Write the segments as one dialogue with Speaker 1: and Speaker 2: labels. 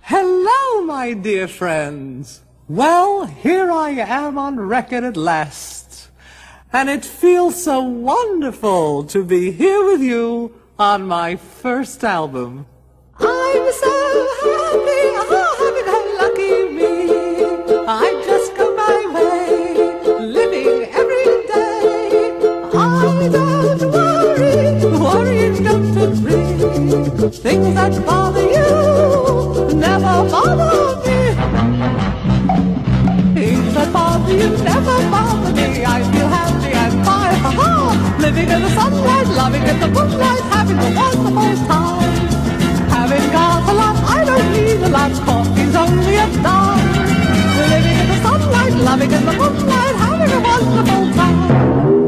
Speaker 1: Hello, my dear friends. Well, here I am on record at last. And it feels so wonderful to be here with you on my first album. I'm so happy, oh, lucky me. I just go my way, living every day. I don't worry, don't agree. Things that bother you never bother me. Things that bother you never bother me. I feel happy and fine, ha-ha. Living in the sunlight, loving in the moonlight, having a wonderful time. Having got a lot, I don't need a lot. Coffee's only a dime. Living in the sunlight, loving in the moonlight, having a wonderful time.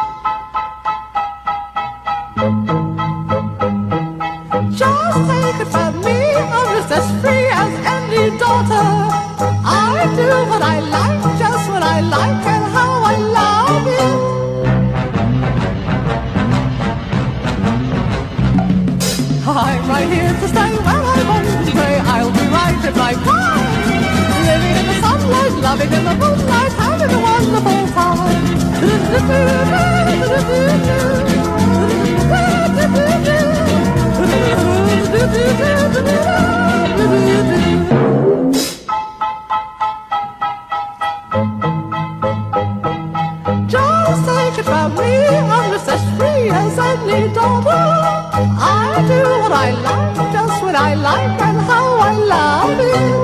Speaker 1: Just take it from me, I'm just as free as any daughter. I do what I like, just what I like, and how I love it. I'm right here to stay where I want to stay. I'll be right in my prime. Living in the sunlight, loving in the moonlight, having a wonderful time. Just take it from me, I'm just as free as any daughter. I do what I like, just what I like, and how I love it.